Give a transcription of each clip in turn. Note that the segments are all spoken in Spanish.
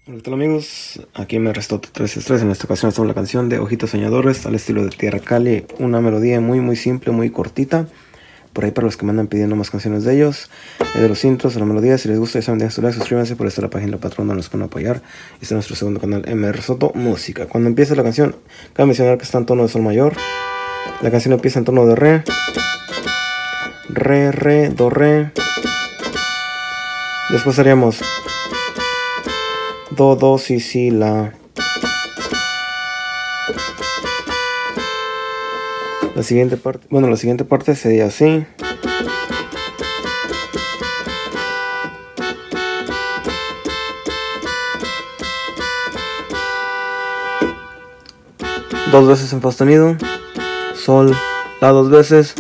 Hola, ¿qué tal amigos? Aquí me restó 333. En esta ocasión estamos la canción de Ojitos Soñadores al estilo de Tierra Cali. Una melodía muy simple, muy cortita. Por ahí para los que me andan pidiendo más canciones de ellos, de los intros, de la melodía. Si les gusta, ya saben, dejen su like, suscríbanse. Por esta la página de la patrona, nos pueden apoyar. Este es nuestro segundo canal, MR Soto Música. Cuando empieza la canción, cabe mencionar que está en tono de sol mayor. La canción empieza en tono de re, do, re. Después haríamos do, si, la. La siguiente parte sería así. Dos veces en fa sostenido, sol, la dos veces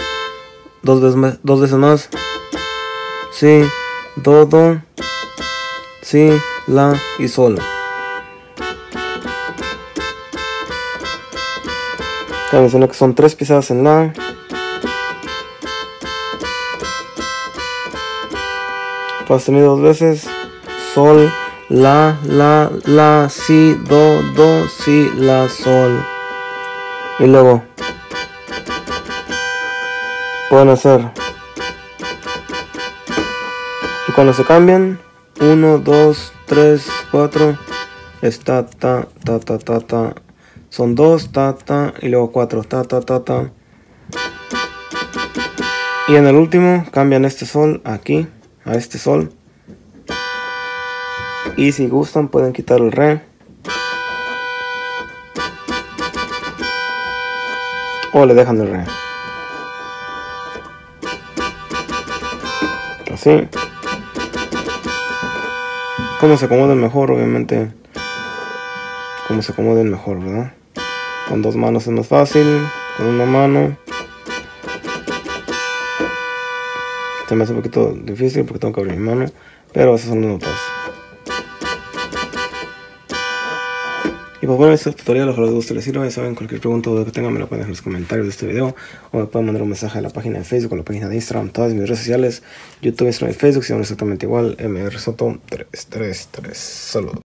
más, si, do, si, la y sol. Cabe mencionar que son 3 pisadas en la, fa sostenido 2 veces, sol, la, si, do, si, la, sol. Y luego pueden hacer, y cuando se cambian, 1, 2, 3, 4, es ta, son 2, ta, y luego 4, ta. Y en el último cambian este sol aquí a este sol. Y si gustan pueden quitar el re. O le dejan el re. Así. Como se acomoden mejor, obviamente. Como se acomoden mejor, ¿verdad? Con 2 manos es más fácil. Con una mano se me hace un poquito difícil porque tengo que abrir mi mano. Pero esas son las notas. Y pues bueno, este tutorial ojalá les guste, les sirva. Ya saben, cualquier pregunta o duda que tengan me la pueden dejar en los comentarios de este video, o me pueden mandar un mensaje a la página de Facebook o la página de Instagram, todas mis redes sociales, YouTube, Instagram y Facebook, se llaman exactamente igual, MR Soto 333. Saludos.